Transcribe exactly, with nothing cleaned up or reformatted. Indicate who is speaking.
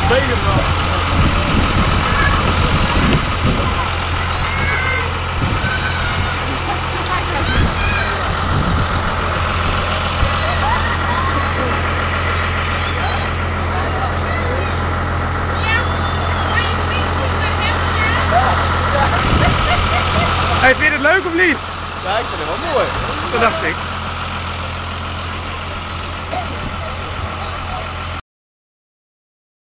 Speaker 1: benen van.
Speaker 2: Hey, vind je het leuk of niet?
Speaker 1: Ja, ik vind het wel mooi.
Speaker 2: Dat dacht ik.